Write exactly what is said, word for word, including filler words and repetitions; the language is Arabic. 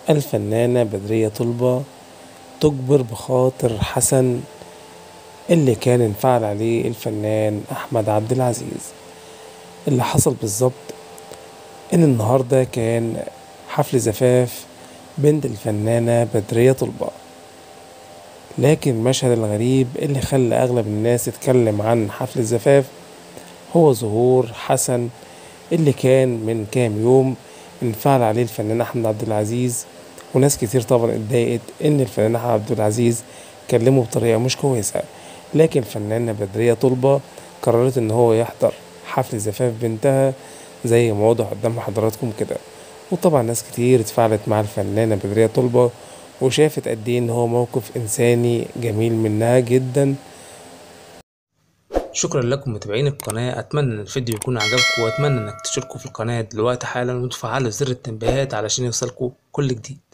الفنانة بدرية طلبة تجبر بخاطر حسن اللي كان انفعل عليه الفنان أحمد عبد العزيز. اللي حصل بالظبط إن النهاردة كان حفل زفاف بنت الفنانة بدرية طلبة، لكن المشهد الغريب اللي خلى أغلب الناس تتكلم عن حفل الزفاف هو ظهور حسن اللي كان من كام يوم انفعل عليه الفنان أحمد عبد العزيز، وناس كتير طبعا اتضايقت إن الفنان أحمد عبد العزيز كلمه بطريقة مش كويسة. لكن الفنانة بدرية طلبة قررت إن هو يحضر حفل زفاف بنتها زي ما واضح قدام حضراتكم كده. وطبعا ناس كتير اتفاعلت مع الفنانة بدرية طلبة وشافت قد ايه ان هو موقف انساني جميل منها جدا. شكرا لكم متابعين القناة، اتمنى ان الفيديو يكون عجبكم، واتمنى انك تشتركوا في القناة دلوقتي حالا وتفعلوا زر التنبيهات علشان يوصلكوا كل جديد.